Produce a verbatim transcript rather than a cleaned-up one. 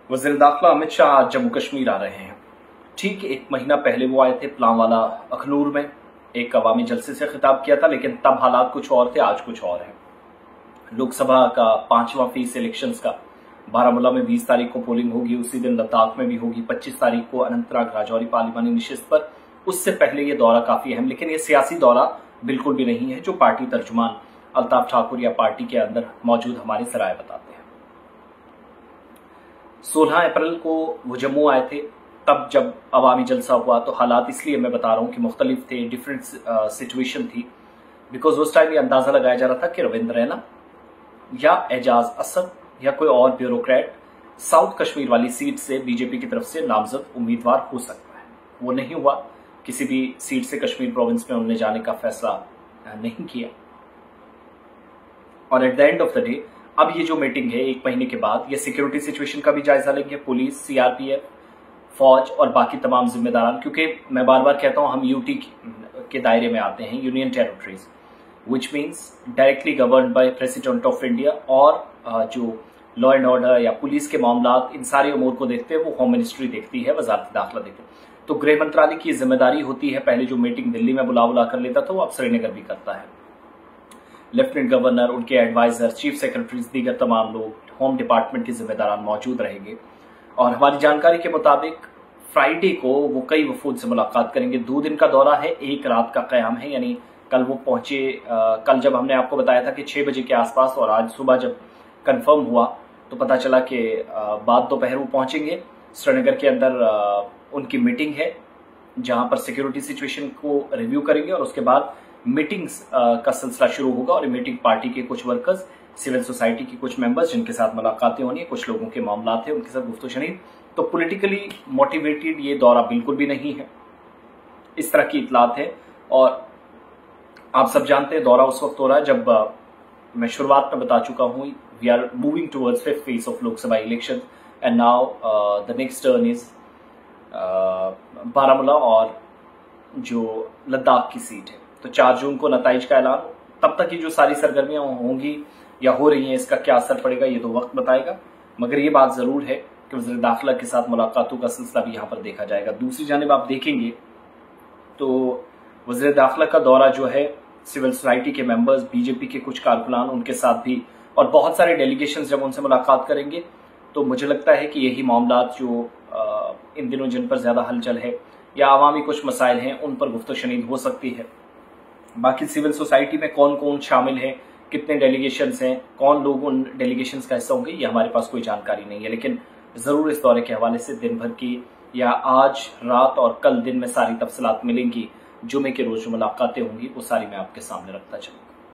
वज़ीर दाखिला अमित शाह आज जम्मू कश्मीर आ रहे हैं। ठीक एक महीना पहले वो आए थे प्लांवाला अखनूर में, एक अवामी जलसे से खिताब किया था, लेकिन तब हालात कुछ और थे, आज कुछ और है। लोकसभा का पांचवा फेज इलेक्शंस का बारामूला में बीस तारीख को पोलिंग होगी, उसी दिन लद्दाख में भी होगी, पच्चीस तारीख को अनंतनाग राजौरी पार्लिमानी निशिस्त पर। उससे पहले ये दौरा काफी अहम, लेकिन ये सियासी दौरा बिल्कुल भी नहीं है जो पार्टी तर्जुमान अल्ताफ ठाकुर या पार्टी के अंदर मौजूद हमारे सराय बताते हैं। सोलह अप्रैल को वो जम्मू आए थे, तब जब अवामी जलसा हुआ तो हालात इसलिए मैं बता रहा हूं कि मुख्तलिफ थे, डिफरेंट सिचुएशन थी, बिकॉज उस टाइम ये अंदाजा लगाया जा रहा था कि रविंद्र रैना या एजाज असद या कोई और ब्यूरोक्रेट साउथ कश्मीर वाली सीट से बीजेपी की तरफ से नामजद उम्मीदवार हो सकता है। वो नहीं हुआ, किसी भी सीट से कश्मीर प्रोविंस में उन्होंने जाने का फैसला नहीं किया। और at the end of the day अब ये जो मीटिंग है एक महीने के बाद, ये सिक्योरिटी सिचुएशन का भी जायजा लेंगे, पुलिस, सीआरपीएफ, फौज और बाकी तमाम जिम्मेदारान, क्योंकि मैं बार बार कहता हूं हम यूटी के दायरे में आते हैं, union territories, which means directly governed by president of India. और जो लॉ एंड ऑर्डर या पुलिस के मामला, इन सारे अमूर को देखते हैं वो होम मिनिस्ट्री देखती है, वजारत दाखिला देखती है। तो गृह मंत्रालय की जिम्मेदारी होती है, पहले जो मीटिंग दिल्ली में बुला बुला कर लेता था वो अब श्रीनगर भी करता है। लेफ्टिनेंट गवर्नर, उनके एडवाइजर, चीफ सेक्रेटरीज, दीगर तमाम लोग होम डिपार्टमेंट के जिम्मेदारान मौजूद रहेंगे। और हमारी जानकारी के मुताबिक फ्राइडे को वो कई वफूद से मुलाकात करेंगे। दो दिन का दौरा है, एक रात का क़याम है, यानी कल वो पहुंचे, आ, कल जब हमने आपको बताया था कि छह बजे के आसपास, और आज सुबह जब कंफर्म हुआ तो पता चला कि बाद दोपहर वो पहुंचेंगे। श्रीनगर के अंदर आ, उनकी मीटिंग है जहां पर सिक्योरिटी सिचुएशन को रिव्यू करेंगे और उसके बाद मीटिंग्स का सिलसिला शुरू होगा। और मीटिंग पार्टी के कुछ वर्कर्स, सिविल सोसाइटी के कुछ मेंबर्स जिनके साथ मुलाकातें होनी है, कुछ लोगों के मामला थे उनके साथ गुफ्तगू शनीद। तो पॉलिटिकली मोटिवेटेड ये दौरा बिल्कुल भी नहीं है, इस तरह की इतलात है। और आप सब जानते हैं दौरा उस वक्त हो रहा है जब uh, मैं शुरुआत में बता चुका हूं, we are moving towards fifth phase of Lok Sabha election and now the next turn is Baramulla और जो लद्दाख की सीट है। तो चार जून को नताइज का ऐलान, तब तक ये जो सारी सरगर्मियां होंगी या हो रही हैं, इसका क्या असर पड़ेगा ये तो वक्त बताएगा। मगर ये बात जरूर है कि वज़ीर दाखिला के साथ मुलाकातों का सिलसिला भी यहाँ पर देखा जाएगा। दूसरी जानिब आप देखेंगे तो वज़ीर दाखिला का दौरा जो है, सिविल सोसाइटी के मेंबर्स, बीजेपी के कुछ कारकुनान उनके साथ भी, और बहुत सारे डेलीगेशन जब उनसे मुलाकात करेंगे तो मुझे लगता है कि यही मामला जो आ, इन दिनों जिन पर ज्यादा हलचल है या आवामी कुछ मसाइल हैं उन पर गुफ्तगू शनीद हो सकती है। बाकी सिविल सोसाइटी में कौन कौन शामिल है, कितने डेलीगेशंस हैं, कौन लोग उन डेलीगेशंस का हिस्सा होंगे, ये हमारे पास कोई जानकारी नहीं है। लेकिन जरूर इस दौरे के हवाले से दिन भर की या आज रात और कल दिन में सारी तफसीलात मिलेंगी। जुमे के रोज जो मुलाकातें होंगी वो सारी मैं आपके सामने रखता चलूंगा।